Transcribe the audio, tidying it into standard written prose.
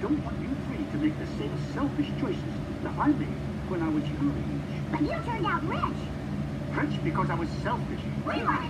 don't want you three to make the same selfish choices that I made when I was your age. But you turned out rich. Rich because I was selfish. We were